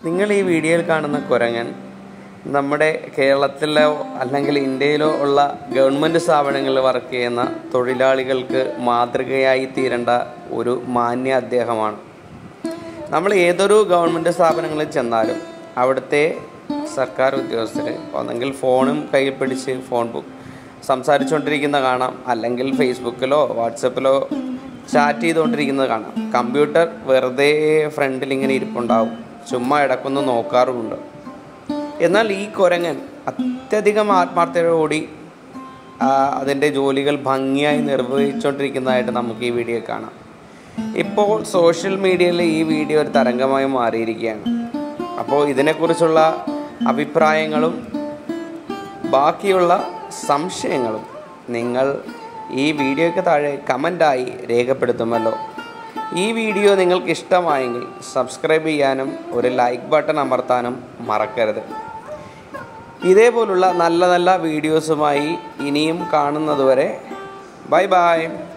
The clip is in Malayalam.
നിങ്ങൾ ഈ വീഡിയോയിൽ കാണുന്ന കുരങ്ങൻ നമ്മുടെ കേരളത്തിലോ അല്ലെങ്കിൽ ഇന്ത്യയിലോ ഉള്ള ഗവൺമെൻറ് സ്ഥാപനങ്ങളിൽ വർക്ക് ചെയ്യുന്ന തൊഴിലാളികൾക്ക് മാതൃകയായി തീരേണ്ട ഒരു മാന്യ അദ്ദേഹമാണ്. നമ്മൾ ഏതൊരു ഗവൺമെൻറ് സ്ഥാപനങ്ങളിൽ ചെന്നാലും അവിടുത്തെ സർക്കാർ ഉദ്യോഗസ്ഥർ ഒന്നെങ്കിൽ ഫോണും കയ്യിൽ പിടിച്ച് സംസാരിച്ചുകൊണ്ടിരിക്കുന്നത് കാണാം, അല്ലെങ്കിൽ ഫേസ്ബുക്കിലോ വാട്സപ്പിലോ ചാറ്റ് ചെയ്തുകൊണ്ടിരിക്കുന്നത് കാണാം. കമ്പ്യൂട്ടർ വെറുതെ ഫ്രണ്ടിൽ ഇങ്ങനെ ഇരിപ്പുണ്ടാവും, ചുമ്മാ ഇടക്കൊന്ന് നോക്കാറുമുണ്ട്. എന്നാൽ ഈ കുരങ്ങൻ അത്യധികം ആത്മാർത്ഥതയോടുകൂടി അതിൻ്റെ ജോലികൾ ഭംഗിയായി നിർവഹിച്ചുകൊണ്ടിരിക്കുന്നതായിട്ട് നമുക്ക് ഈ വീഡിയോ കാണാം. ഇപ്പോൾ സോഷ്യൽ മീഡിയയിൽ ഈ വീഡിയോ ഒരു തരംഗമായി മാറിയിരിക്കുകയാണ്. അപ്പോൾ ഇതിനെക്കുറിച്ചുള്ള അഭിപ്രായങ്ങളും ബാക്കിയുള്ള സംശയങ്ങളും നിങ്ങൾ ഈ വീഡിയോയ്ക്ക് താഴെ കമൻ്റായി രേഖപ്പെടുത്തുമല്ലോ. ഈ വീഡിയോ നിങ്ങൾക്ക് ഇഷ്ടമായെങ്കിൽ സബ്സ്ക്രൈബ് ചെയ്യാനും ഒരു ലൈക്ക് ബട്ടൺ അമർത്താനും മറക്കരുത്. ഇതേപോലുള്ള നല്ല നല്ല വീഡിയോസുമായി ഇനിയും കാണുന്നതുവരെ ബൈ ബൈ.